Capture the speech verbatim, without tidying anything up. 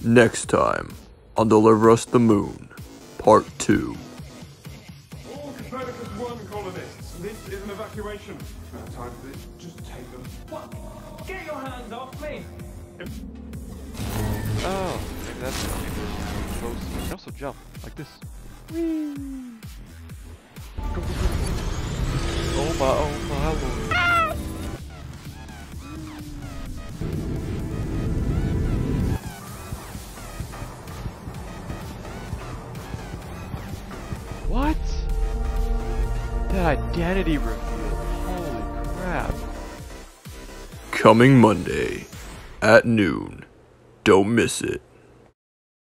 Next time on Deliver Us the Moon, Part two. All Copernicus one colonists, this is an evacuation. If you have time for this, just take them. What? Get your hands off me! Oh, maybe that's how people are close. You can also jump, like this. Whee! Go, go, go, go. Oh my, oh my lord. What? That identity reveal. Holy crap. Coming Monday at noon. Don't miss it.